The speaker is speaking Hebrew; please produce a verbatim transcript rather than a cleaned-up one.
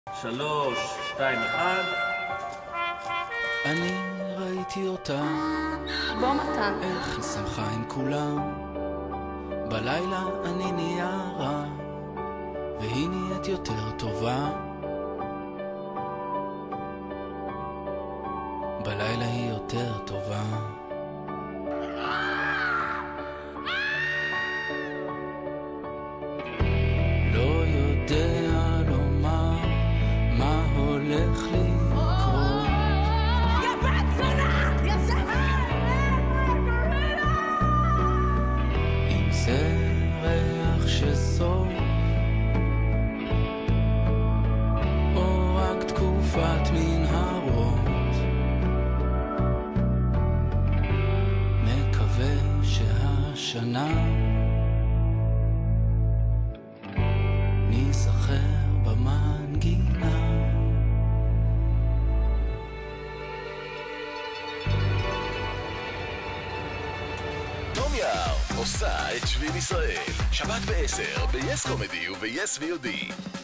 שלוש, שתיים, אחד. אני ראיתי אותה, בוא מתן. איך היא שמחה עם כולם. בלילה אני נהיה רע, והיא נהיית יותר טובה. בלילה היא יותר טובה. לא יודע לומר מה הולך לקרות. יא בת זונה! יא שפר! אם זה ריח שסוף או רק תקופת מנהרות, מקווה שהשנה ניזכר במנגינה. תום יער עושה את שביל ישראל, שבת בעשר ב-יס קומדי וב-יס וי או די.